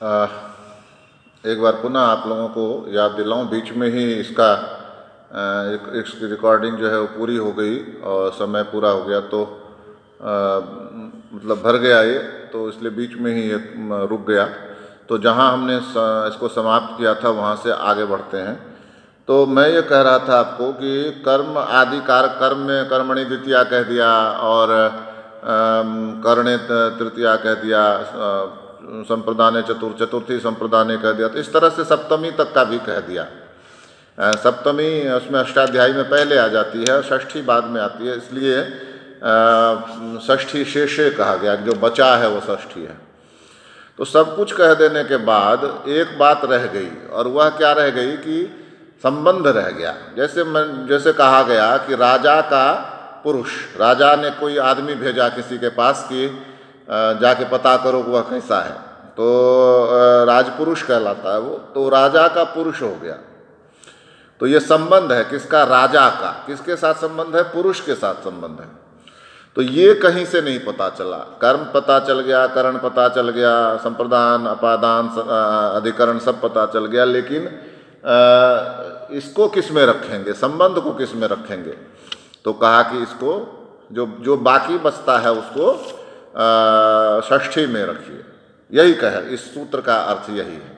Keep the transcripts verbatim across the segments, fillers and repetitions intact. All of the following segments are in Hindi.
आ, एक बार पुनः आप लोगों को याद दिलाऊं, बीच में ही इसका आ, एक, इसकी रिकॉर्डिंग जो है वो पूरी हो गई और समय पूरा हो गया, तो आ, मतलब भर गया ये, तो इसलिए बीच में ही ये रुक गया। तो जहां हमने इसको समाप्त किया था वहां से आगे बढ़ते हैं। तो मैं ये कह रहा था आपको कि कर्म आदि कारक, कर्म में कर्मणि द्वितीया कह दिया और करणे तृतीया कह दिया, संप्रदाने चतुर्थ चतुर्थी संप्रदाने कह दिया, तो इस तरह से सप्तमी तक का भी कह दिया। सप्तमी उसमें अष्टाध्यायी में पहले आ जाती है, षष्ठी बाद में आती है, इसलिए षष्ठी शेषे कहा गया, जो बचा है वो षष्ठी है। तो सब कुछ कह देने के बाद एक बात रह गई, और वह क्या रह गई कि संबंध रह गया। जैसे मैं जैसे कहा गया कि राजा का पुरुष, राजा ने कोई आदमी भेजा किसी के पास कि जाके पता करो कि वह कैसा है, तो राजपुरुष कहलाता है वो, तो राजा का पुरुष हो गया। तो ये संबंध है किसका? राजा का। किसके साथ संबंध है? पुरुष के साथ संबंध है। तो ये कहीं से नहीं पता चला। कर्म पता चल गया, करण पता चल गया, संप्रदान, अपादान, अधिकरण सब पता चल गया, लेकिन इसको किस में रखेंगे, संबंध को किस में रखेंगे? तो कहा कि इसको जो जो बाकी बचता है उसको षष्ठी में रखिए। यही कहे, इस सूत्र का अर्थ यही है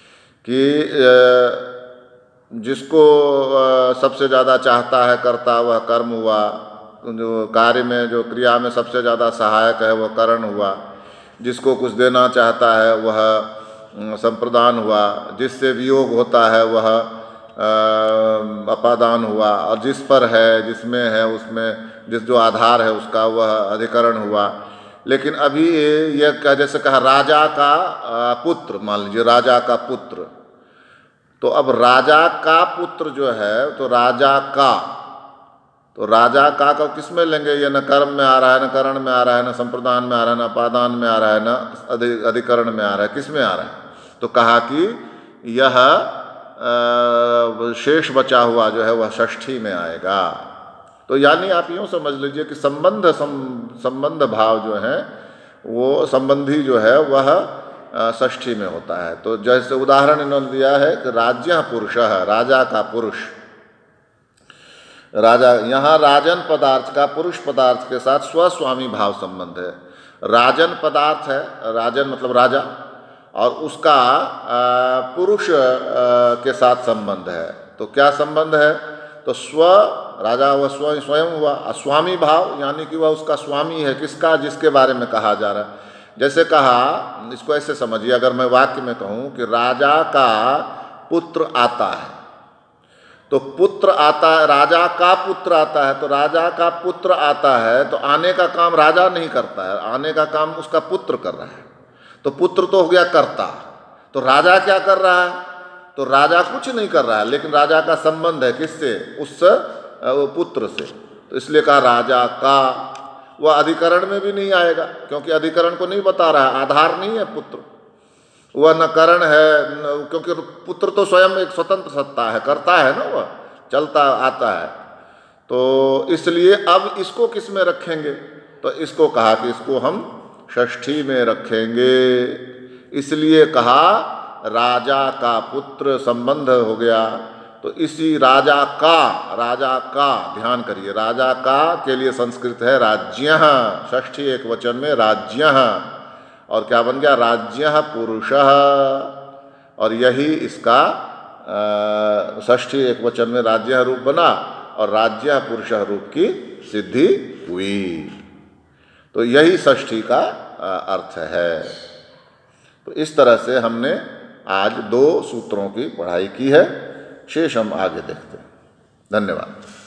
कि जिसको सबसे ज़्यादा चाहता है करता वह कर्म हुआ, जो कार्य में जो क्रिया में सबसे ज़्यादा सहायक है वह करण हुआ, जिसको कुछ देना चाहता है वह संप्रदान हुआ, जिससे वियोग होता है वह अपादान हुआ, और जिस पर है, जिसमें है, उसमें जिस जो आधार है उसका वह अधिकरण हुआ। लेकिन अभी यह क्या, जैसे कहा राजा का पुत्र, मान लीजिए राजा का पुत्र, तो अब राजा का पुत्र जो है, तो राजा का, तो राजा का का किस में लेंगे? ये न कर्म में आ रहा है, न करण में आ रहा है, न संप्रदान में आ रहा है, न अपादान में आ रहा है, न अधिकरण में आ रहा है, किस में आ रहा है? तो कहा कि यह शेष बचा हुआ जो है वह षष्ठी में आएगा। तो यानी आप यूँ समझ लीजिए कि संबंध सम, संबंध भाव जो है वो संबंधी जो है वह षष्ठी में होता है। तो जैसे उदाहरण इन्होंने दिया है कि राज्य पुरुष है, राजा का पुरुष, राजा, यहाँ राजन पदार्थ का पुरुष पदार्थ के साथ स्वस्वामी भाव संबंध है। राजन पदार्थ है, राजन मतलब राजा, और उसका पुरुष के साथ संबंध है। तो क्या संबंध है? तो स्व, राजा वह स्व स्वयं हुआ, स्वामी भाव यानी कि वह उसका स्वामी है। किसका? जिसके बारे में कहा जा रहा है। जैसे कहा, इसको ऐसे समझिए, अगर मैं वाक्य में कहूँ कि राजा का पुत्र आता है, तो पुत्र आता है, राजा का पुत्र आता है, तो राजा का पुत्र आता है तो आने का काम राजा नहीं करता है, आने का काम उसका पुत्र कर रहा है। तो पुत्र तो हो गया कर्ता, तो राजा क्या कर रहा है? तो राजा कुछ नहीं कर रहा है, लेकिन राजा का संबंध है किससे? उस पुत्र से। तो इसलिए कहा राजा का। वह अधिकरण में भी नहीं आएगा, क्योंकि अधिकरण को नहीं बता रहा है, आधार नहीं है पुत्र, वह न करण है, क्योंकि पुत्र तो स्वयं एक स्वतंत्र सत्ता है, करता है ना, वह चलता आता है। तो इसलिए अब इसको किस में रखेंगे? तो इसको कहा कि इसको हम षष्ठी में रखेंगे। इसलिए कहा राजा का पुत्र संबंध हो गया। तो इसी राजा का, राजा का ध्यान करिए, राजा का के लिए संस्कृत है राज्य, षष्ठी एक वचन में राज्य, और क्या बन गया? राज्य पुरुषः। और यही इसका षष्ठी एक वचन में राज्य रूप बना और राज्य पुरुषः रूप की सिद्धि हुई। तो यही षष्ठी का अर्थ है। तो इस तरह से हमने आज दो सूत्रों की पढ़ाई की है। शेष हम आगे देखते हैं। धन्यवाद।